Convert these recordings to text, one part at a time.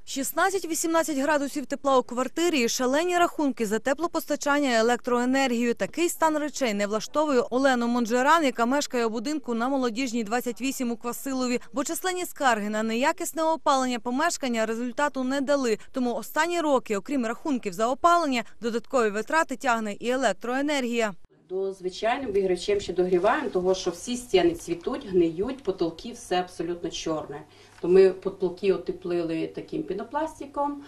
16-18 градусів тепла у квартирі і шалені рахунки за теплопостачання і електроенергію. Такий стан речей не влаштовує Олену Монжеран, яка мешкає у будинку на Молодіжній, 28 у Квасилові. Бо численні скарги на неякісне опалення помешкання результату не дали. Тому останні роки, окрім рахунків за опалення, додаткові витрати тягне і електроенергія. До звичайним обігрівачем ще догріваємо, тому що всі стіни цвітуть, гниють, потолки все абсолютно чорне. То ми потолки утеплили таким пінопластиком,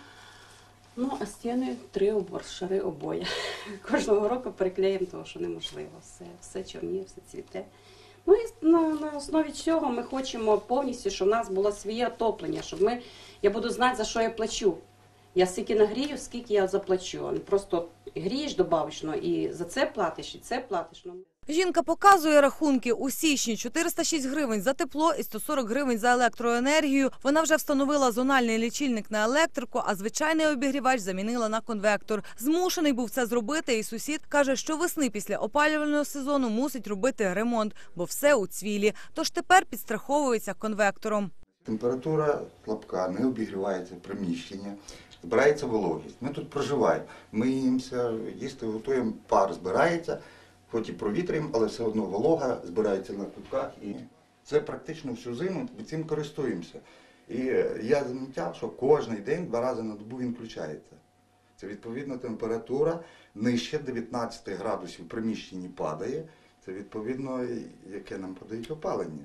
ну а стіни 3 шари обоє. Кожного року переклеїмо, тому що неможливо. Все чорніє, все цвіте. Ну і на основі цього ми хочемо повністю, щоб в нас було своє отоплення, щоб я буду знати, за що я плачу. Я скільки нагрію, скільки я заплачу. А не просто грієш добавочно і за це платиш, і це платиш. Жінка показує рахунки. У січні 406 гривень за тепло і 140 гривень за електроенергію. Вона вже встановила зональний лічильник на електрику, а звичайний обігрівач замінила на конвектор. Змушений був це зробити і сусід каже, що весни після опалювального сезону мусить робити ремонт, бо все у цвілі. Тож тепер підстраховується конвектором. Температура слабка, не обігрівається приміщення, збирається вологість. Ми тут проживаємо, миємося, їсти готуємо, пар збирається, хоч і провітрюємо, але все одно волога збирається на кутках. І це практично всю зиму, ми цим користуємося. І я замітив, що кожен день 2 рази на добу він включається. Це відповідно температура нижче 19 градусів в приміщенні падає, це відповідно, яке нам подають опалення.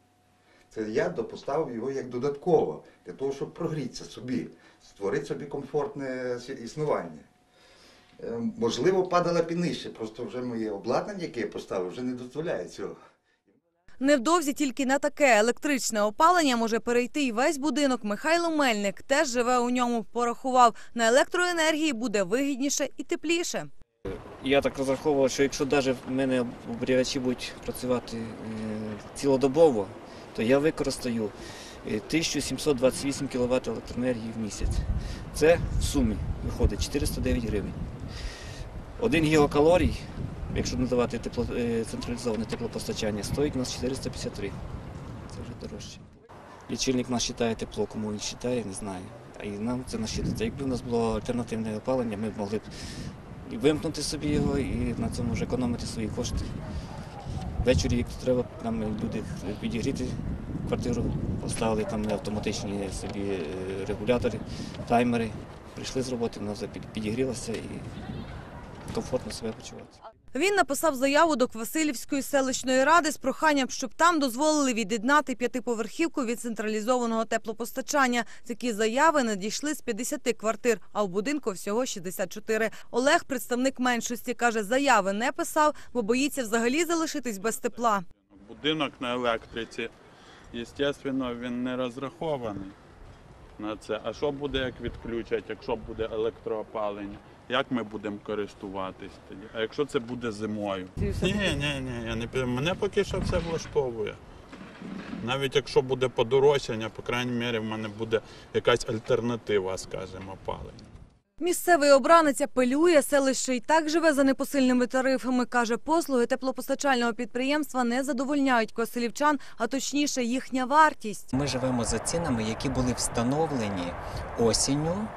Це я поставив його як додатково, для того, щоб прогрітися собі, створити собі комфортне існування. Можливо, падала б і нижче, просто вже моє обладнання, яке я поставив, вже не дозволяє цього. Невдовзі тільки на таке електричне опалення може перейти і весь будинок. Михайло Мельник теж живе у ньому, порахував. На електроенергії буде вигідніше і тепліше. Я так розраховував, що якщо навіть в мене обігрівачі будуть працювати цілодобово, то я використаю 1728 кВт електроенергії в місяць. Це в сумі виходить 409 гривень. 1 гігакалорій, якщо надавати централізоване теплопостачання, стоїть у нас 453. Це вже дорожче. Лічильник нас вважає тепло, кому він вважає, не знаю. А і нам це насчитується. Якби у нас було альтернативне опалення, ми б могли б і вимкнути собі його, і на цьому вже економити свої кошти. Ввечері, як треба, нам люди підігріти квартиру, поставили там автоматичні собі регулятори, таймери. Прийшли з роботи, вона вже підігрілася і комфортно себе почувати. Він написав заяву до Квасилівської селищної ради з проханням, щоб там дозволили від'єднати 5-поверхівку від централізованого теплопостачання. Такі заяви надійшли з 50 квартир, а в будинку всього 64. Олег, представник меншості, каже, заяви не писав, бо боїться взагалі залишитись без тепла. Будинок на електриці, звісно, він не розрахований на це. А що буде, як відключать, якщо буде електроопалення? Як ми будемо користуватись тоді? А якщо це буде зимою? Ні, мене поки що все влаштовує. Навіть якщо буде подорожчання, по крайній мірі в мене буде якась альтернатива, скажімо, опалення. Місцевий обранець апелює, селище й так живе за непосильними тарифами. Каже, послуги теплопостачального підприємства не задовольняють квасилівчан, а точніше їхня вартість. Ми живемо за цінами, які були встановлені осінню.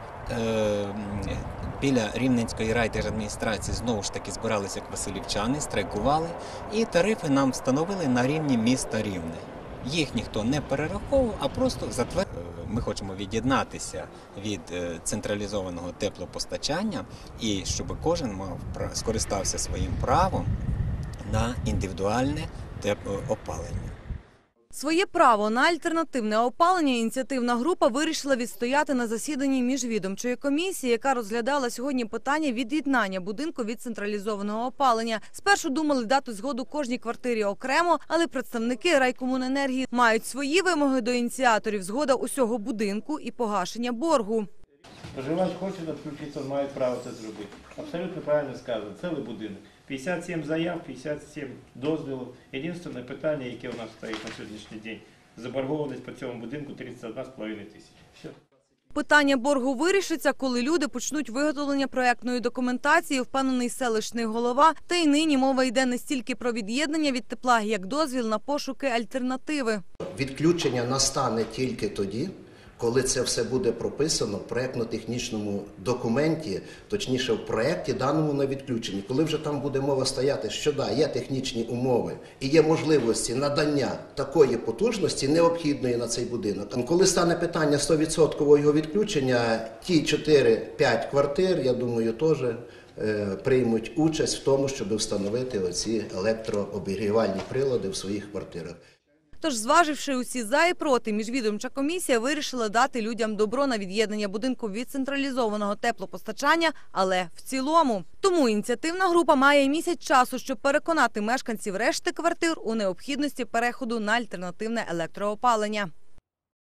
Біля Рівненської райдержадміністрації знову ж таки збиралися квасилівчани, страйкували, і тарифи нам встановили на рівні міста Рівне. Їх ніхто не перераховував, а просто затвердив. Ми хочемо від'єднатися від централізованого теплопостачання і щоб кожен скористався своїм правом на індивідуальне опалення. Своє право на альтернативне опалення ініціативна група вирішила відстояти на засіданні міжвідомчої комісії, яка розглядала сьогодні питання від'єднання будинку від централізованого опалення. Спершу думали дати згоду кожній квартирі окремо, але представники райкомуненергії мають свої вимоги до ініціаторів: згода усього будинку і погашення боргу. Споживач хоче відключитися, має право це зробити. Абсолютно правильно сказано, цілий будинок. 57 заяв, 57 дозволів. Єдине питання, яке у нас стоїть на сьогоднішній день, заборгованість по цьому будинку 31,5 тисячі. Все. Питання боргу вирішиться, коли люди почнуть виготовлення проектної документації, впевнений селищний голова. Та й нині мова йде не стільки про від'єднання від тепла, як дозвіл на пошуки альтернативи. Відключення настане тільки тоді, Коли це все буде прописано в проєктно-технічному документі, точніше в проєкті даному на відключенні, коли вже там буде мова стояти, що да, є технічні умови і є можливості надання такої потужності, необхідної на цей будинок. Коли стане питання 100% його відключення, ті 4-5 квартир, я думаю, теж приймуть участь в тому, щоб встановити оці електрообігрівальні прилади в своїх квартирах. Тож, зваживши усі за і проти, міжвідомча комісія вирішила дати людям добро на від'єднання будинку від централізованого теплопостачання, але в цілому. Тому ініціативна група має місяць часу, щоб переконати мешканців решти квартир у необхідності переходу на альтернативне електроопалення.